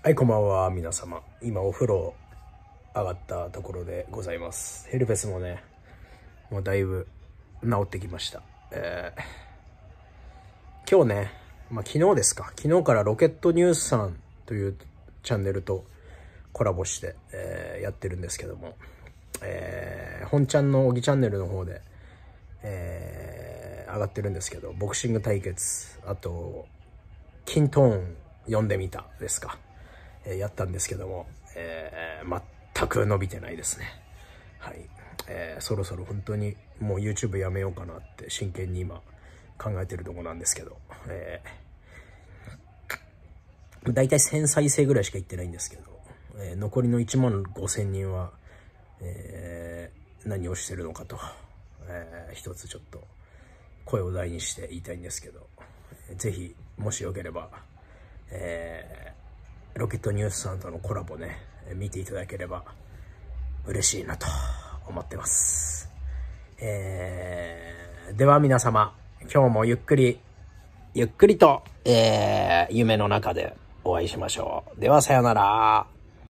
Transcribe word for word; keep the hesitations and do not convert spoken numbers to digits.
はい、こんばんは、皆様。今、お風呂上がったところでございます。ヘルペスもね、もうだいぶ治ってきました。えー、今日ね、まあ、昨日ですか。昨日からロケットニュースさんというチャンネルとコラボして、えー、やってるんですけども、えー、本ちゃんの小木チャンネルの方で、えー、上がってるんですけど、ボクシング対決、あと、キントーン読んでみたですか。えー、やったんですけども、えー、全く伸びてないですね。はい。えー、そろそろ本当にもう YouTube やめようかなって真剣に今考えてるとこなんですけど、えー、だいたいせん再生ぐらいしかいってないんですけど、えー、残りのいちまんごせんにんは、えー、何をしてるのかと、えー、一つちょっと声を大にして言いたいんですけど、ぜひもしよければ、えーロケットニュースさんとのコラボね、見ていただければ嬉しいなと思ってます。えー、では皆様、今日もゆっくり、ゆっくりと、えー、夢の中でお会いしましょう。ではさよなら。